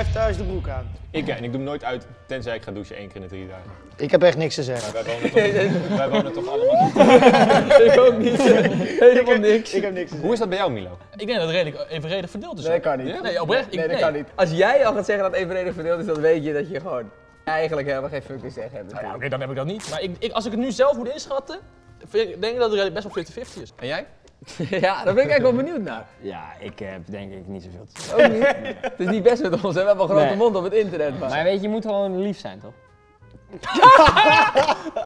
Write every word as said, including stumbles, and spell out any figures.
heeft thuis de broek aan. Ik ja, en ik doe hem nooit uit, tenzij ik ga douchen één keer in de drie dagen. Ik heb echt niks te zeggen. Maar wij wonen toch, wij wonen toch allemaal niet. Ik ook niet. Helemaal niks. Ik heb niks te zeggen. Hoe is dat bij jou, Milo? Ik denk dat het redelijk evenredig verdeeld is. Nee, dat kan niet. Nee, oprecht. Ik, Nee, dat nee. kan niet. Als jij al gaat zeggen dat het evenredig verdeeld is, dan weet je dat je gewoon eigenlijk helemaal geen fuck te zeggen hebt. Nou ja, oké, dan heb ik dat niet. Maar ik, ik, als ik het nu zelf moet inschatten, vind ik, denk ik dat het best wel vijftig vijftig is. En jij? Ja, daar ben ik eigenlijk wel benieuwd naar. Ja, ik heb denk ik niet zoveel te zeggen. Ook niet. Het is niet best met ons, hè? We hebben een grote Nee. mond op het internet. Maar. Maar weet je, je moet gewoon lief zijn, toch?